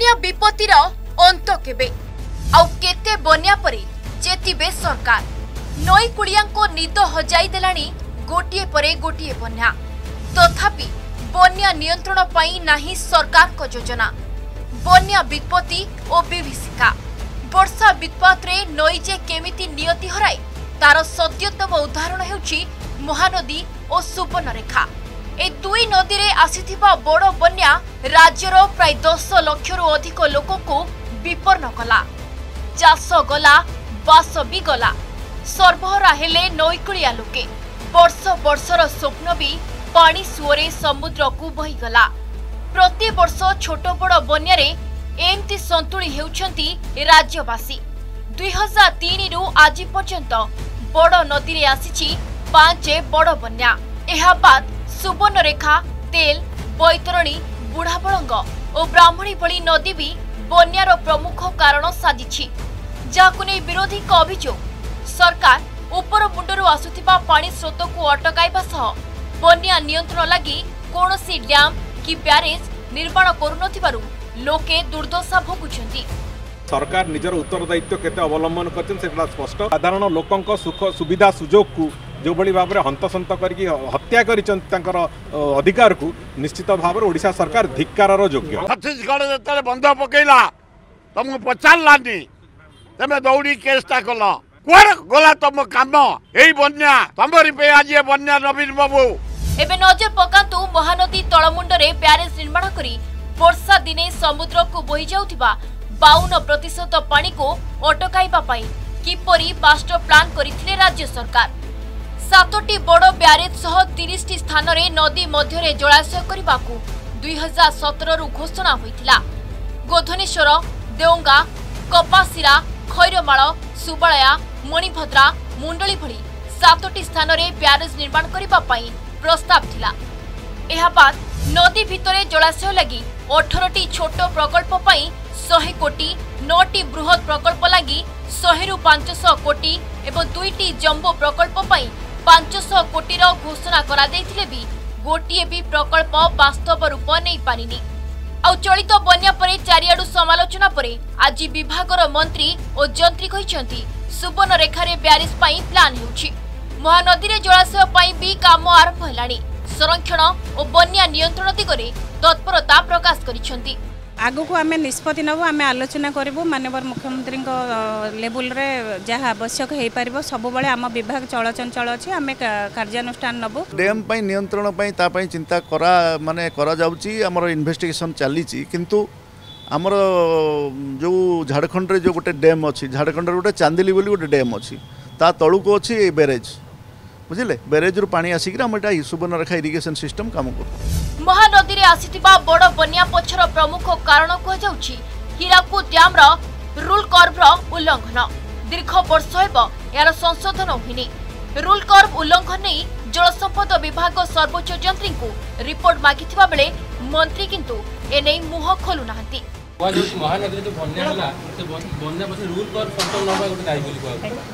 बन्या विपत्तिर अंत केबे आउ केते बन्या परे चेतिबे सरकार नई कुड़ियांको निद हजाई देलानी गोटिए परे गोटिए बन्या तथापि बन्या नियंत्रण पाई नाही सरकार को योजना बन्या विपत्ति और विभीषिका वर्षा वित्पात रे नई जे केमिति नियति हराए तार सद्यतम उदाहरण हेउछि महानदी और सुवर्णरेखा ए दुई नदी रे आसीथिबा बड़ बन्या राज्यर प्राय 10 लाख रु अधिक लोकको विपन्न कला चाष गला बास भी गला सर्वहरा हेले नईकुड़िया लोके वर्ष वर्षर स्वप्न भी पानी सुओरे समुद्र को बहीगला प्रति वर्ष छोट बड़ बन्या रे एमती संतुली हेउछंती राज्यवासी 2003 रु आज पर्यंत बड़ नदी रे आसीछि 5 बड़ बन्या एहा बाद सुवर्णरेखा तेल बैतरणी बुढ़ाबलंग और ब्राह्मणी भली नदी भी बन्यार प्रमुख कारण साजिछि जाकु नै विरोधी का अभियोग सरकार उपर मुंडरू आसुथिबा पानी स्रोत को अटकाइबा सह बन्या नियंत्रण लागि कोनोसी डैम कि ब्यारेज निर्माण करुनथिबारु लोके दुर्दशा भोगुछंती सरकार निजर उत्तरदायित्व केते अवलंबन करछन सेटा स्पष्ट साधारण लोकंक सुख सुविधा सुजोग को जो बड़ी भाव में हंतसंत करके हत्या कर अधिकार को निश्चित भाव ओडिशा सरकार धिक्कार योग्य छत्तीसगढ़ जो बंध पकईला तुमको पचारानी तुम दौड़ी केसटा कल कुआर गला तुम कम यही बन्या तुमरी पे आज बन्या नवीन बाबू एबे नजर पकांतु महानदी तलमुंडरे ब्यारेज निर्माण करी वर्षा दिने समुद्र को बोही जाउथिबा 52% पानी को अटकाइबा पाई किपरि मास्टर प्लान करिथिले राज्य सरकार 7टी बड़ ब्यारेज सह 30टी स्थान रे नदी मध्य जलाशय करने 2017 रु घोषणा होइथिला गोधनेश्वर देवंगा कपासिरा खैरमाल सुबालया मणिभद्रा मुंडली भली 7टी स्थान रे ब्यारेज निर्माण करबा पई प्रस्ताव थिला एहा बाद नदी भितरे जलाशय लगी 18टी छोट प्रकल्प पई 100 कोटी 9टी बृहत प्रकल्प लगी 100 रु 500 कोटी एवं 2टी जम्बो प्रकल्प पई 500 कोटी घोषणा करा देथिले भी गोटिए भी प्रकल्प वास्तव रूप नहीं पारिनी आ चलित बन्या परे चारियाडु समालोचना परे आज विभागर मंत्री और जंत्री कहिसंती सुवर्णरेखा रे ब्यारेज पई प्लान हेउछि महानदी रे जलाशय पई भी काम आरंभ हेलानी संरक्षण और बन्या नियंत्रण दिगरे तत्परता प्रकाश करिसंती आगु को आमे निष्पत्ति नबो आमे आलोचना करबो माननीय मुख्यमंत्री लेवल रे जहाँ आवश्यक हो पार सब बड़े आम विभाग चलचंचल अच्छे आमे कार्यानुष्ठान नबो डैम पई नियंत्रण पई ता पई चिंता करा माने करा जाउची हमर इन्वेस्टिगेशन चलीची किंतु हमर जो झारखंड रे जो गोटे डैम अच्छी झारखंड रे गोटे चांदिली बोली गोटे डैम अच्छी ता तळु को अच्छी बैरेज बुझिले बैरेज रु पानी आसिक हम एटा सुवर्णरेखा इरिगेशन सिस्टम काम कर महानदी रे आसीथिबा बड़ बन्या पछर प्रमुख कारण कहुछि हीराकुद डैम रूल कर्व उल्लंघन दीर्घ वर्ष हेब यार संशोधन होइनी रूल कर्व उल्लंघन नहीं जलसंपद विभाग सर्वोच्च जंत्री को रिपोर्ट मागिथिबा बेले मंत्री किंतु एने मुह खोलु नाहंती महानदी जो बन्या होला से बन्या पछे रूल कर्व कंट्रोल नबा गोटे दायी बोली कहै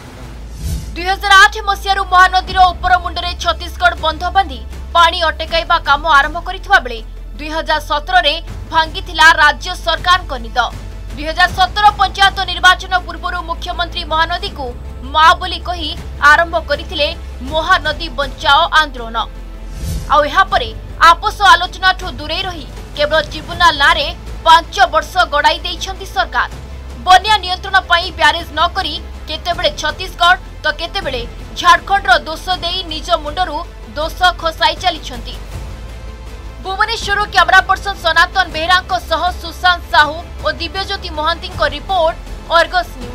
2008 मसियारू महानदीर उपर मुंडरे छत्तीसगढ़ बंध बांधी पानी अटकाइबा काम आरंभ करिथिबा बेले 2017 रे भांगीथिला राज्य सरकार को निद 2017 पंचायत निर्वाचन पूर्व मुख्यमंत्री महानदी को मां बोली कही आरंभ करथिले महानदी बचाओ आंदोलन आ एहा परे आपस आलोचना ठो दूरे रही केवल ट्रिब्यूनल नारे 5 वर्ष गड़ाई देइछंती सरकार बन्या नियंत्रण पई ब्यारेज न करी केतेबेले छत्तीसगढ़ तो केतेबेले झारखंड रो दोष देई निज मुंडरू दोष खसाई चलीछंती भुवनेश्वर कैमरा पर्सन सनातन बेहरा सह सुशांत साहू और Dibyajyoti Mohanty report Argus news.